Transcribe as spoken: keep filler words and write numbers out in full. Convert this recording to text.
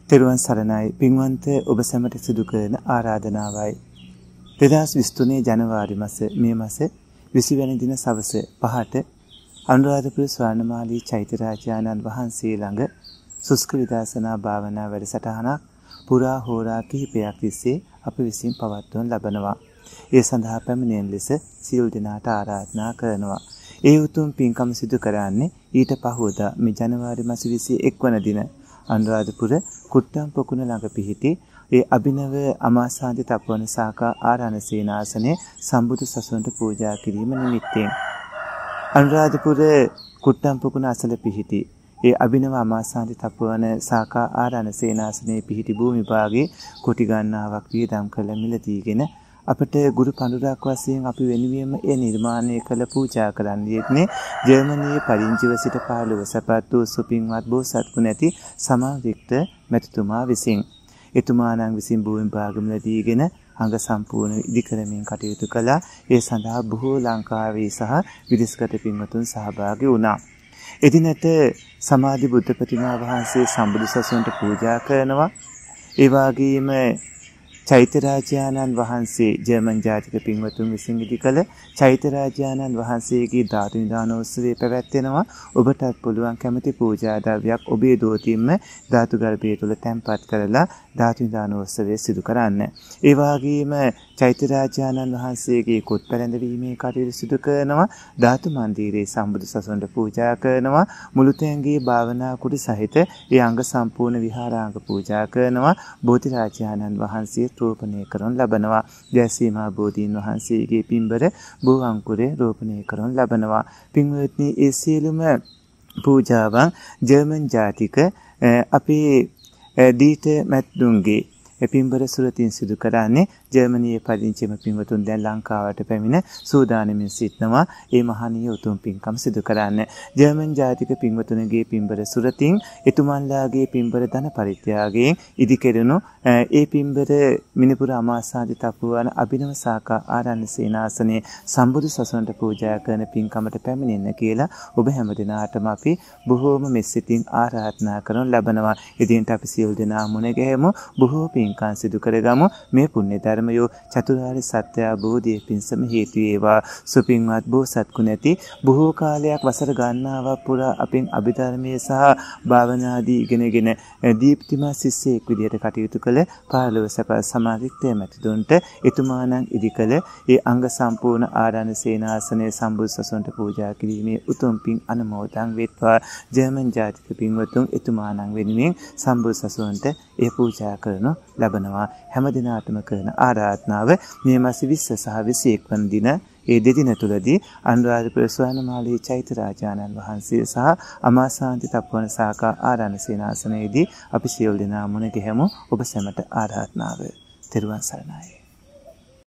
තෙරුවන් සරණයි පින්වන්ත ඔබ සැමට සිදු කරන ආරාධනාවයි. දෙදහස් විසිතුනේ ජනවාරි මාස මේ මාස විසි වෙනි දින සවස පහට අනුරාධපුර ස්වර්ණමාලී චෛත්‍යරාජානන් වහන්සේ ළඟ සුස්ක විදර්ශනා භාවනා වැඩසටහනක් පුරා හෝරා කිහිපයක් තිස්සේ අප විසින් පවත්වනු ලබනවා. ඒ සඳහා පැමිණෙන ලෙස සියලු දෙනාට ආරාධනා කරනවා. ඒ උතුම් පින්කම සිදු කරන්නේ ඊට පහුවදා මේ ජනවාරි මාස විසි එක් වන දින අනුරාධපුර කුට්ටම් පොකුණ ළඟ පිහිටි ඒ අභිනව අමාසාන්ති තපවන සාකා ආරාණ සේනාසනයේ සම්බුදු සසුනට පූජා කිරීම නිමිත්තෙන් අනුරාධපුර කුට්ටම් පොකුණ අසල පිහිටි ඒ අභිනව අමාසාන්ති තපවන සාකා ආරාණ සේනාසනයේ පිහිටි භූමි භාගයේ කුටි ගණනාවක් වියදම් කළ මිලදීගෙන අපට ගුරු පඬුරක් වශයෙන් අපි වෙනුවෙන්ම ඒ නිර්මාණය කළ පූජා කරන්නේ ජර්මනියේ පරිංචිව සිට පහළව සපත් වූ සුපින්වත් බෝසත් ගුණ ඇති සමාවික්ත මැතිතුමා විසින් එතුමාණන් විසින් භූමි භාගමුලදීගෙන අංග සම්පූර්ණ ඉදි කරමින් කටයුතු කළා. ඒ සඳහා බොහෝ ලංකාවේ සහ විදේශගත පින්වතුන් සහභාගී වුණා. එදිනට සමාධි බුද්ධ ප්‍රතිමා වහන්සේ සම්බුදු සසුනට පූජා කරනවා. ඒ වගේම චෛත්‍යරාජානන් වහන්සේ ජර්මන් ජාතික පින්වතුන් විසින් ඉදි කළ චෛත්‍යරාජානන් වහන්සේගේ ධාතු නිධානෝත්සවය පැවැත්වෙනවා. ඔබටත් පුළුවන් කැමති පූජා ද්‍රව්‍යයක් ඔබේ දෝතින්ම ධාතු ගර්භය තුළ තැන්පත් කරලා ධාතු නිධානෝත්සවය සිදු කරන්න. ඒ වගේම චෛත්‍යරාජානන් වහන්සේගේ කුත් පැලැඳවීමේ කටයුතු සිදු කරනවා. ධාතු මන්දිරයේ සම්බුදු සසුනට පූජා කරනවා. මුළුතැන්ගේ භාවනා කුටි සහිත ඒ අංග සම්පූර්ණ විහාරාංග පූජා කරනවා. බෝධිරාජානන් වහන්සේ රෝපණය කරන ලබනවා. ජයසීමා බෝධීන් වහන්සේගේ පින්බර බෝ අංකුරේ රෝපණය කරන ලබනවා. පින්වත්නි, ඒ සියලුම පූජාවන් ජර්මන් ජාතික අපේ දීට මැත්දුන්ගේ පින්බර සුරතින් සිදු කරන්නේ. ජර්මනියේ පදිංචිම පින්වතුන් දැන් ලංකාවට පැමිණ සූදානමින් සිටනවා. ඒ මහණීය උතුම් පින්කම් සිදු කරන්න. ජර්මන් ජාතික පින්වතුන්ගේ පින්බර සුරතින් එතුමන්ලාගේ පින්බර ධන පරිත්‍යාගයෙන් ඉදි කෙරෙනු ඒ පින්බර මිනිපුර අමාසාන්ති තපුවන අභිනව සාකා ආරණ්‍ය සේනාසනයේ සම්බුදු සසුනට පූජා කරන පින්කමට පැමිණෙන්න කියලා ඔබ හැම දිනාටම අපි බොහෝම මෙසිතින් ආරාධනා කරනු ලබනවා. ඉදින්ට අපි සියලු දෙනා මුණ ගැහෙමු. බොහෝ පින්කම් සිදු කරගමු. මේ පුණ්‍ය ධර්මයෝ චතුරාර්ය සත්‍ය අවබෝධයේ පිණසම හේතු වේවා. සුපින්වත් බෝසත් ගුණ ඇති බොහෝ කාලයක් වසර ගණනාවක් පුරා අපෙන් අභිධර්මයේ සහ භාවනාදී ඉගෙනගෙන දීප්තිමත් ශිෂ්‍යයෙක් විදිහට කටයුතු කළ පහළව සප සමාධිත්‍ය මැතිතුන්ට එතුමාණන් ඉදි කළ ඒ අංග සම්පූර්ණ ආරාණ සේනාසනයේ සම්බුදු සසුනට පූජා කිරීමේ උතුම් පින් අනුමෝදන් වෙත්වා. ජර්මන් ජාතික පින්වතුන් එතුමාණන් වෙනුවෙන් සම්බුදු සසුනට ඒ පූජා කරනු ලබනවා. හැම දිනාටම කරන ආරාධනාව මේ මාස විස්ස සහ විසි එක් වන දින ඒ දෙදින තුලදී අනුරාධපුර ස්වර්ණමාලී චෛත්‍යරාජානන් වහන්සේ සහ අමාසාන්ති තපවන සාකා ආරාණ සේනාසනයේදී අපි සියලු දෙනා මුණ ගැහෙමු. ඔබ සැමට ආරාධනාව. තෙරුවන් සරණයි.